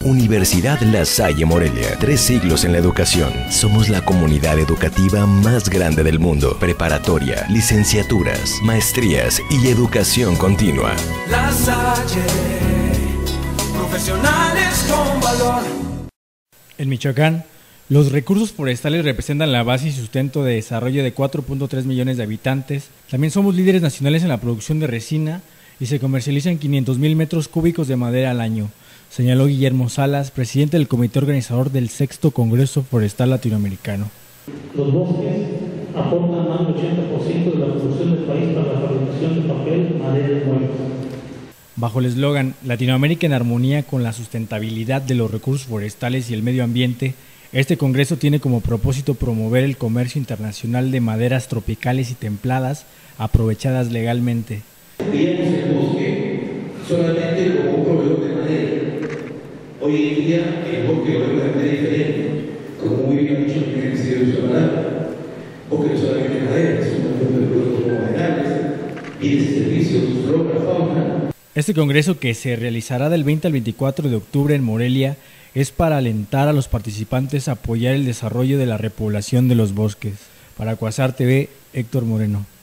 Universidad La Salle Morelia, 3 siglos en la educación. Somos la comunidad educativa más grande del mundo. Preparatoria, licenciaturas, maestrías y educación continua. La Salle, profesionales con valor. En Michoacán, los recursos forestales representan la base y sustento de desarrollo de 4.3 millones de habitantes. También somos líderes nacionales en la producción de resina y se comercializan 500,000 metros cúbicos de madera al año, señaló Guillermo Salas, presidente del comité organizador del 6º Congreso Forestal Latinoamericano. Los bosques aportan más del 80% de la producción del país para la fabricación de papel, madera y muebles. Bajo el eslogan Latinoamérica en armonía con la sustentabilidad de los recursos forestales y el medio ambiente, este congreso tiene como propósito promover el comercio internacional de maderas tropicales y templadas aprovechadas legalmente. Veíamos el bosque solamente como un proveedor de madera. Hoy en día el bosque lo vemos de manera diferente. Como muy bien ha dicho el Ministerio de Salud, bosque no solamente madera, es un conjunto de productos como maderales, bienes y servicios, flora, fauna. Este congreso, que se realizará del 20 al 24 de octubre en Morelia, es para alentar a los participantes a apoyar el desarrollo de la repoblación de los bosques. Para Cuasar TV, Héctor Moreno.